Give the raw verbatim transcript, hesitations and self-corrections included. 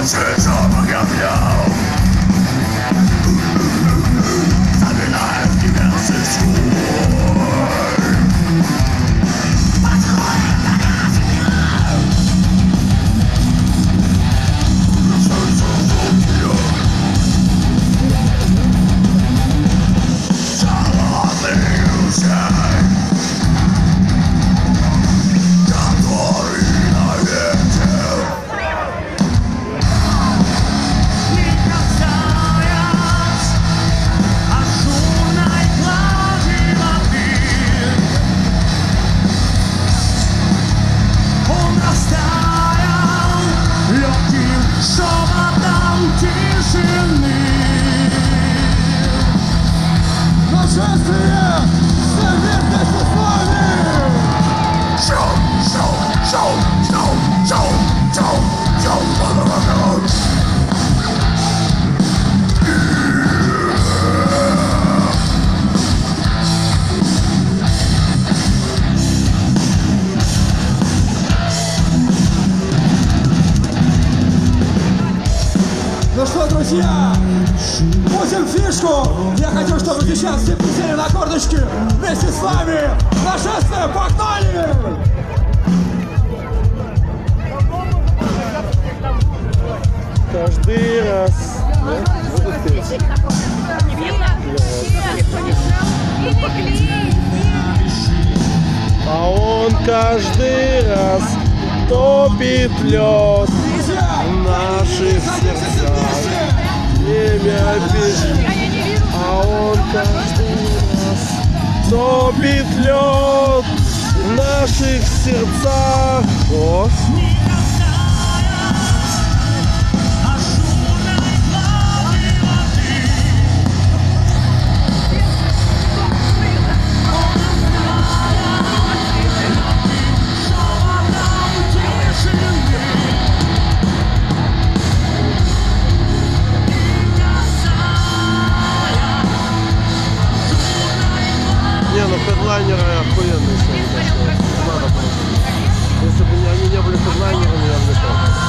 Ну что, друзья, будем фишку. Я хочу, чтобы сейчас все присели на корточки вместе с вами. Нашествие, погнали! Каждый раз. А он каждый раз топит лед в наших сердцах. Время бежит, а он каждый раз топит лед в наших сердцах. О. Не, ну хедлайнеры охуенные. Надо просто. Если бы они не были хедлайнерами, я бы не шел.